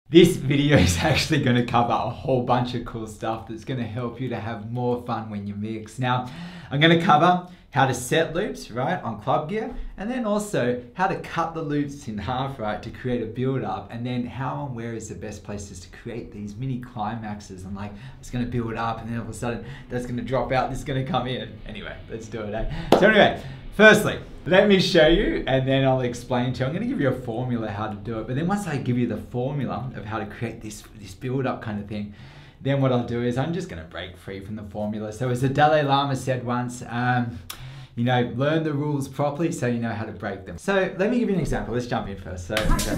This video is actually going to cover a whole bunch of cool stuff that's going to help you to have more fun when you mix. Now, I'm going to cover how to set loops, right, on club gear, and then also how to cut the loops in half, right, to create a build up, and then how and where is the best places to create these mini climaxes. And like, it's going to build up and then all of a sudden that's going to drop out, this is going to come in. Anyway, let's do it, eh? So anyway, firstly, let me show you and then I'll explain to you. I'm going to give you a formula how to do it, but then once I give you the formula of how to create this build up kind of thing, then what I'll do is I'm just going to break free from the formula. So as the Dalai Lama said once, you know, learn the rules properly so you know how to break them. So let me give you an example. Let's jump in first. So, okay,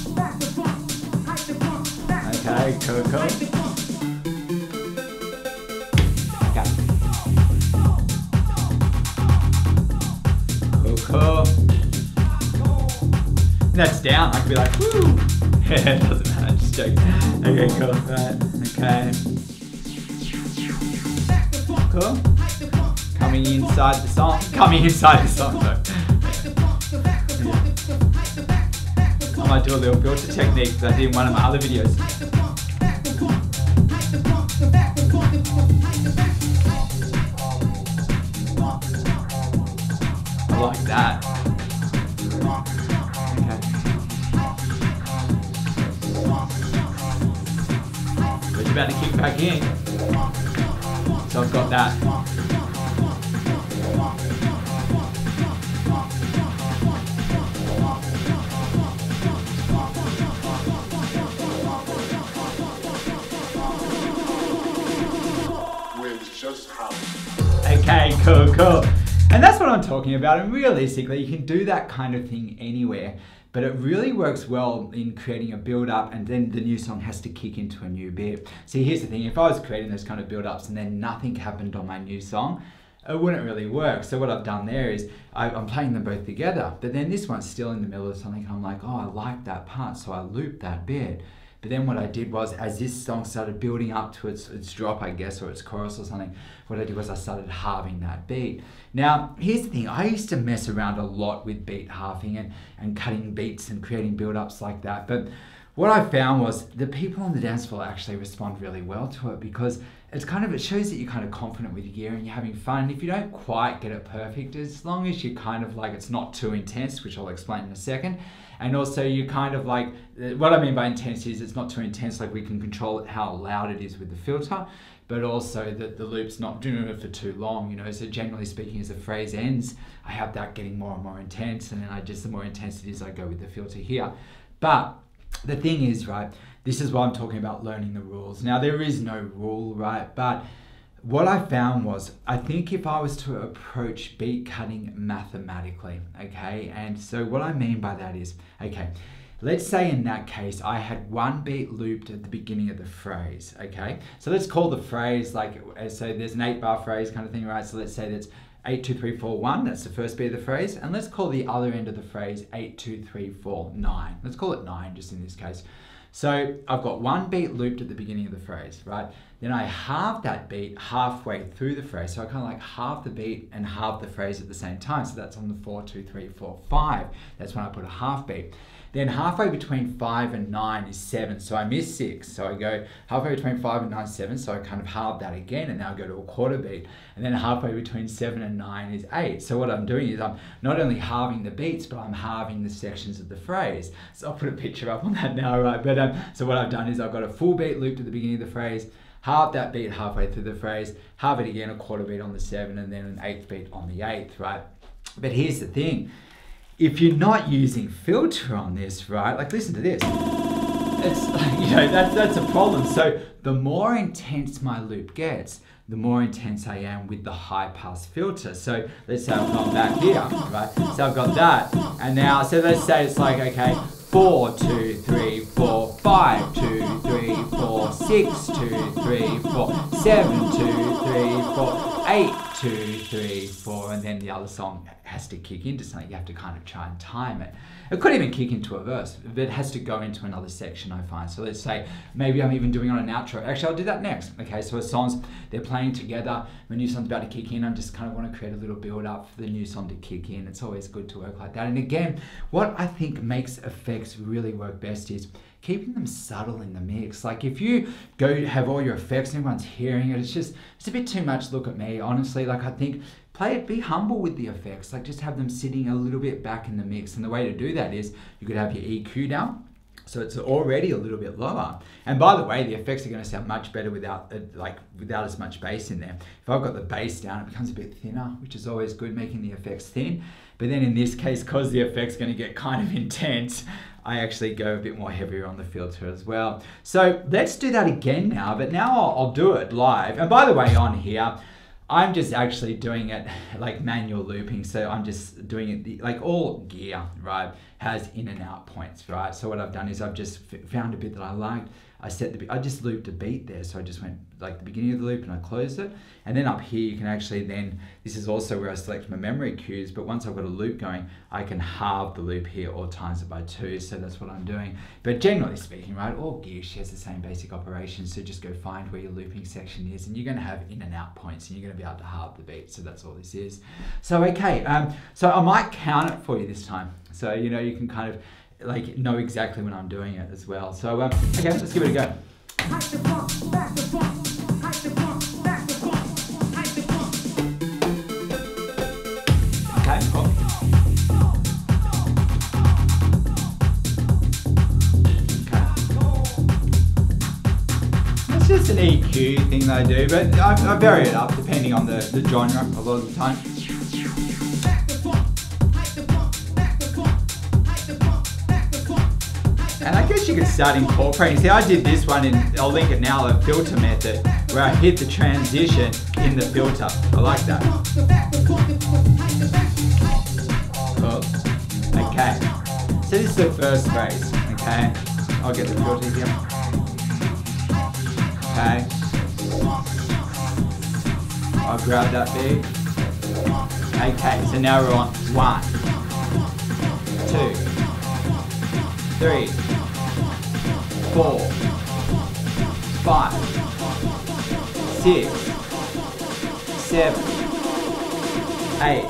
cool. Cool. That's down. I could be like, woo. It doesn't matter. Just joking. Okay, cool. Right. Okay. Cool. Coming inside the song. Sorry. I might do a little filter technique that I did in one of my other videos. I like that. Okay. But you're about to kick back in. So I've got that. Okay, cool. And that's what I'm talking about. And realistically, you can do that kind of thing anywhere, but it really works well in creating a build up and then the new song has to kick into a new bit. See, here's the thing. If I was creating those kind of build ups and then nothing happened on my new song, it wouldn't really work. So what I've done there is I'm playing them both together, but then this one's still in the middle of something and I'm like, oh, I like that part. So I loop that bit. But then what I did was, as this song started building up to its drop, I guess, or its chorus or something, what I did was I started halving that beat. Now, here's the thing. I used to mess around a lot with beat halving and cutting beats and creating build-ups like that. But what I found was the people on the dance floor actually respond really well to it because it shows that you're kind of confident with your gear and you're having fun. And if you don't quite get it perfect, as long as you kind of like, it's not too intense, which I'll explain in a second. And also you kind of like, what I mean by intense is it's not too intense, like we can control it, how loud it is with the filter, but also that the loop's not doing it for too long, you know. So generally speaking, as the phrase ends, I have that getting more and more intense, and then the more intense it is, I go with the filter here. But the thing is, right, this is why I'm talking about learning the rules. Now, there is no rule, right? But what I found was, I think if I was to approach beat cutting mathematically, okay? And so what I mean by that is, okay, let's say in that case, I had one beat looped at the beginning of the phrase, okay? So let's call the phrase like, so there's an 8-bar phrase kind of thing, right? So let's say that's 8, 2, 3, 4, 1, that's the first beat of the phrase. And let's call the other end of the phrase 8, 2, 3, 4, 9. Let's call it 9 just in this case. So I've got one beat looped at the beginning of the phrase, right? Then I halve that beat halfway through the phrase. So I kind of like halve the beat and halve the phrase at the same time. So that's on the 4, 2, 3, 4, 5. That's when I put a half beat. Then halfway between 5 and 9 is 7. So I miss 6. So I go halfway between 5 and 9 is 7. So I kind of halve that again and now I go to a quarter beat. And then halfway between 7 and 9 is 8. So what I'm doing is I'm not only halving the beats, but I'm halving the sections of the phrase. So I'll put a picture up on that now, right? But so what I've done is I've got a full beat looped at the beginning of the phrase, halve that beat halfway through the phrase, halve it again, a quarter beat on the 7, and then an 8th beat on the 8th, right? But here's the thing. If you're not using filter on this, right, like listen to this. It's, you know, that's a problem. So the more intense my loop gets, the more intense I am with the high pass filter. So let's say I've gone back here, right? So I've got that. And now, so let's say it's like, okay, 4, 2, 3, 4, 5, 2, 3, 4, 6, 2, 3, 4, 7, 2, 3, 4, 8, 2, 3, 4, and then the other song has to kick into something. You have to kind of try and time it. It could even kick into a verse, but it has to go into another section, I find. So let's say maybe I'm even doing on an outro. Actually, I'll do that next. Okay, so as songs, they're playing together. When a new song's about to kick in, I just kind of want to create a little build up for the new song to kick in. It's always good to work like that. And again, what I think makes effects really work best is keeping them subtle in the mix. Like if you go have all your effects and everyone's hearing it, it's a bit too much. Look at me, honestly. Like I think be humble with the effects. Like just have them sitting a little bit back in the mix. And the way to do that is you could have your EQ down, so it's already a little bit lower. And by the way, the effects are going to sound much better without as much bass in there. If I've got the bass down, it becomes a bit thinner, which is always good, making the effects thin. But then in this case, because the effect's going to get kind of intense, I actually go a bit more heavier on the filter as well. So let's do that again now, but now I'll do it live. And by the way, on here, I'm just actually doing it like manual looping. So I'm just doing it, like all gear, right, has in and out points, right? So what I've done is I've just found a bit that I liked. I just looped a beat there. So I just went like the beginning of the loop and I closed it. And then up here, you can actually then, this is also where I select my memory cues, but once I've got a loop going, I can halve the loop here or times it by 2. So that's what I'm doing. But generally speaking, right, all gear shares the same basic operations. So just go find where your looping section is and you're going to have in and out points and you're going to be able to halve the beat. So that's all this is. So, okay. So I might count it for you this time. So, you know, you can kind of like know exactly when I'm doing it as well. So, okay, let's give it a go. Okay, cool. It's just an EQ thing that I do, but I vary it up depending on the genre a lot of the time. And I guess you could start incorporating. See, I did this one I'll link it now, a filter method, where I hit the transition in the filter. I like that. Cool. Okay. So this is the first phrase, okay? I'll get the filter here. Okay. I'll grab that beat. Okay, so now we're on 1, 2, 3, 4, 5, 6, 7, 8.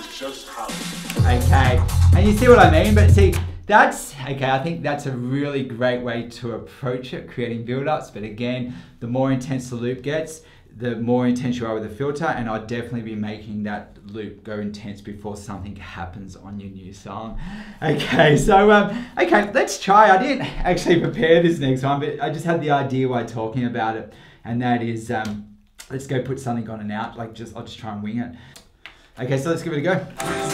Okay, and you see what I mean? But see, that's, okay, I think that's a really great way to approach it, creating build-ups. But again, the more intense the loop gets, the more intense you are with the filter, and I'd definitely be making that loop go intense before something happens on your new song. Okay, so, okay, let's try. I didn't actually prepare this next one, but I just had the idea while talking about it, and that is, let's go put something on and out, like I'll just try and wing it. Okay, so let's give it a go.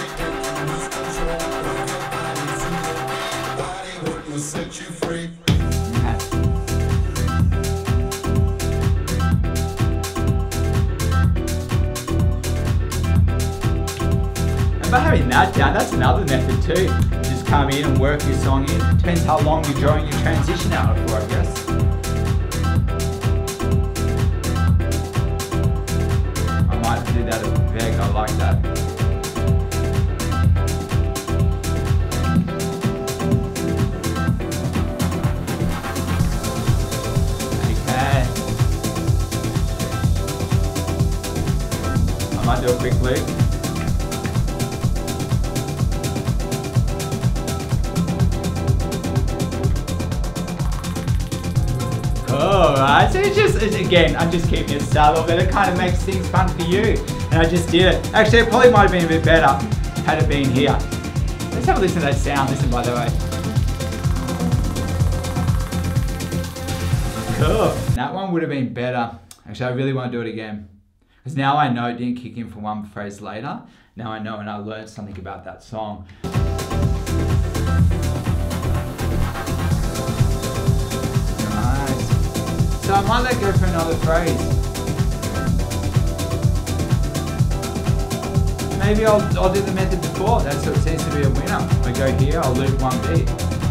By having that down, that's another method too. Just come in and work your song in. Depends how long you're drawing your transition out for, I guess. I might do that at the veg, I like that. Okay. I might do a quick loop. Alright, so again, I'm just keeping it subtle, but it kind of makes things fun for you. And I just did it. Actually, it probably might have been a bit better had it been here. Let's have a listen to that sound. Listen, by the way. Cool. That one would have been better. Actually, I really want to do it again. Because now I know it didn't kick in for one phrase later. Now I know, and I learned something about that song. So I might let go for another phrase. Maybe I'll do the method before. That's what seems to be a winner. I go here, I'll loop one beat.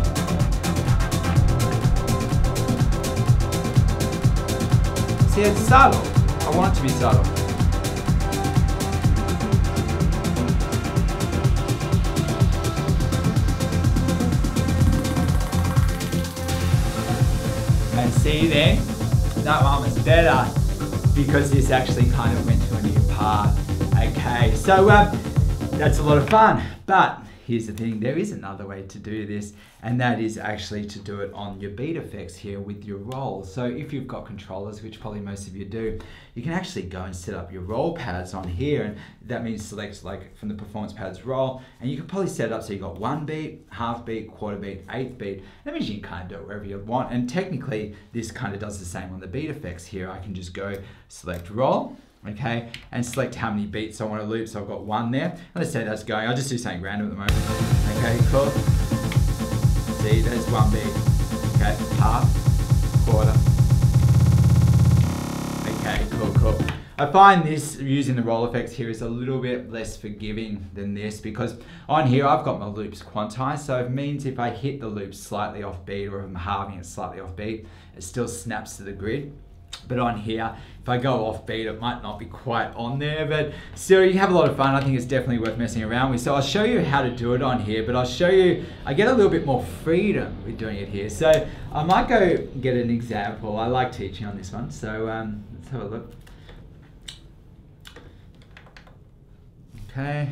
See, it's subtle. I want it to be subtle. And see there? That one was better because this actually kind of went to a new part. Okay, so that's a lot of fun, but here's the thing, there is another way to do this, and that is actually to do it on your beat effects here with your roll. So if you've got controllers, which probably most of you do, you can actually go and set up your roll pads on here, and that means select like from the performance pads roll, and you can probably set it up so you've got 1 beat, half beat, quarter beat, eighth beat. That means you can kind of do it wherever you want, and technically this kind of does the same on the beat effects here. I can just go select roll, okay, and select how many beats I want to loop. So I've got 1 there. Let's say that's going. I'll just do something random at the moment. Okay, cool. See, there's 1 beat. Okay, half, quarter. Okay, cool. I find this, using the roll effects here, is a little bit less forgiving than this, because on here I've got my loops quantized, so it means if I hit the loop slightly off beat, or if I'm halving it slightly off beat, it still snaps to the grid. But on here, if I go off beat, it might not be quite on there, but still you have a lot of fun. I think it's definitely worth messing around with. So I'll show you how to do it on here, but I'll show you, I get a little bit more freedom with doing it here. So I might go get an example. I like teaching on this one, so let's have a look. Okay.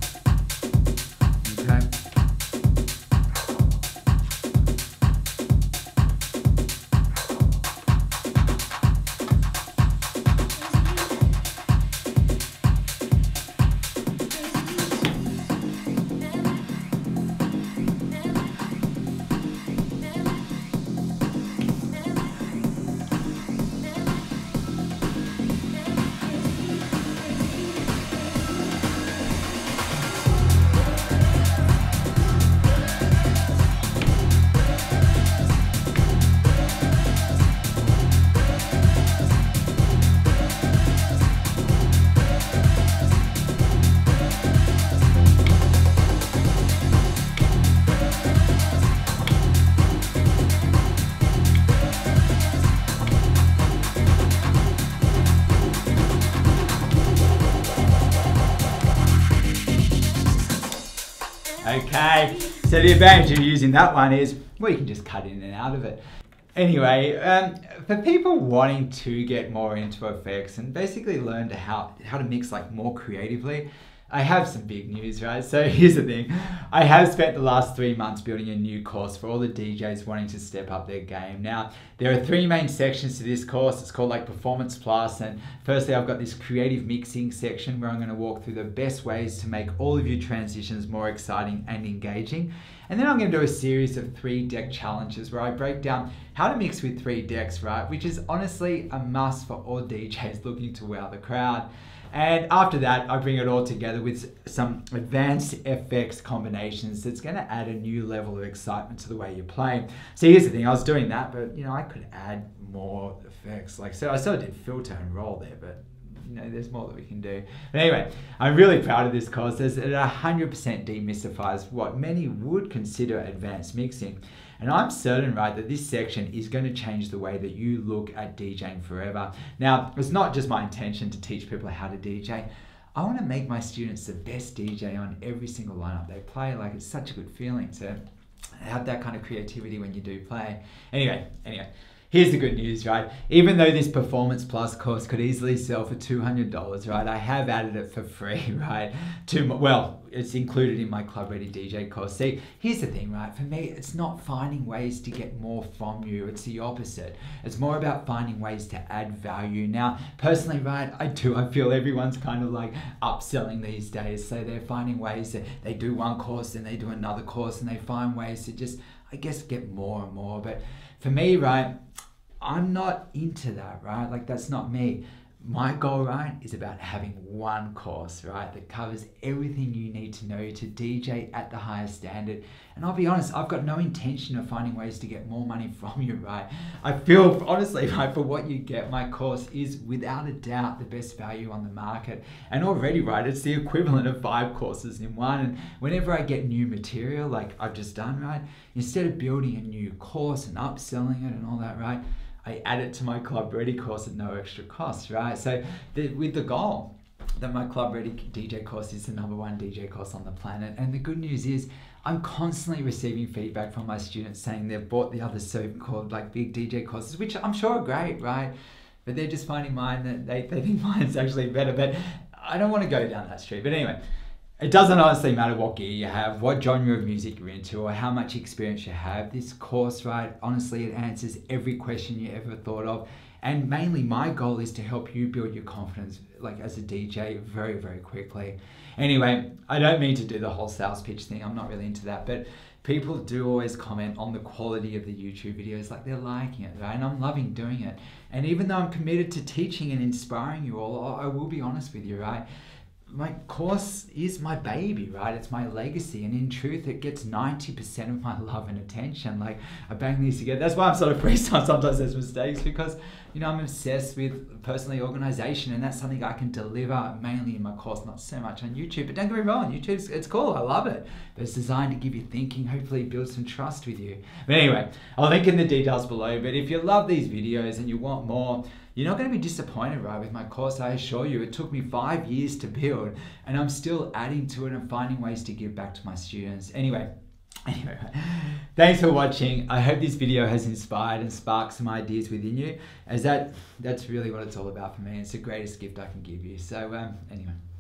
Okay, so the advantage of using that one is, well, you can just cut in and out of it. Anyway, for people wanting to get more into effects and basically learn how to mix like more creatively, I have some big news, right? So here's the thing. I have spent the last 3 months building a new course for all the DJs wanting to step up their game. Now, there are 3 main sections to this course. It's called like Performance Plus. And firstly, I've got this creative mixing section where I'm going to walk through the best ways to make all of your transitions more exciting and engaging. And then I'm going to do a series of 3 deck challenges where I break down how to mix with 3 decks, right? Which is honestly a must for all DJs looking to wow the crowd. And after that, I bring it all together with some advanced FX combinations that's going to add a new level of excitement to the way you play. So here's the thing, I was doing that, but you know, I could add more effects. Like, so I sort of did filter and roll there, but you know, there's more that we can do. But anyway, I'm really proud of this course. It 100% demystifies what many would consider advanced mixing. And I'm certain, right, that this section is going to change the way that you look at DJing forever. Now, it's not just my intention to teach people how to DJ. I want to make my students the best DJ on every single lineup they play. Like, it's such a good feeling to have that kind of creativity when you do play. Anyway. Here's the good news, right? Even though this Performance Plus course could easily sell for $200, right? I have added it for free, right? Well, it's included in my Club Ready DJ course. See, here's the thing, right? For me, it's not finding ways to get more from you. It's the opposite. It's more about finding ways to add value. Now, personally, right, I feel everyone's kind of like upselling these days. So they're finding ways that they do one course, then they do another course, and they find ways to just, I guess, get more and more. But for me, right, I'm not into that, right? Like, that's not me. My goal, right, is about having one course, right, that covers everything you need to know to DJ at the highest standard. And I'll be honest, I've got no intention of finding ways to get more money from you, right? I feel, honestly, right, for what you get, my course is without a doubt the best value on the market. And already, right, it's the equivalent of 5 courses in one. And whenever I get new material, like I've just done, right, instead of building a new course and upselling it and all that, right, I add it to my Club Ready course at no extra cost, right? So with the goal that my Club Ready DJ course is the #1 DJ course on the planet. And the good news is I'm constantly receiving feedback from my students saying they've bought the other so-called like big DJ courses, which I'm sure are great, right? But they're just finding mine that they think mine's actually better. But I don't want to go down that street. But anyway, It doesn't honestly matter what gear you have, what genre of music you're into, or how much experience you have. This course, right, honestly, it answers every question you ever thought of. And mainly my goal is to help you build your confidence like as a DJ very, very quickly. Anyway, I don't mean to do the whole sales pitch thing. I'm not really into that, but people do always comment on the quality of the YouTube videos, like they're liking it, right? And I'm loving doing it. And even though I'm committed to teaching and inspiring you all, I will be honest with you, right? My course is my baby, right? It's my legacy, and in truth, it gets 90% of my love and attention. Like, I bang these together. That's why I'm sort of freestyle. Sometimes there's mistakes because, you know, I'm obsessed with personally organization, and that's something I can deliver mainly in my course, not so much on YouTube. But don't get me wrong, YouTube's, it's cool. I love it. But it's designed to give you thinking, hopefully build some trust with you. But anyway, I'll link in the details below. But if you love these videos and you want more, you're not going to be disappointed, right, with my course. I assure you, it took me 5 years to build, and I'm still adding to it and finding ways to give back to my students. Anyway, thanks for watching. I hope this video has inspired and sparked some ideas within you, as that's really what it's all about for me. It's the greatest gift I can give you. So anyway.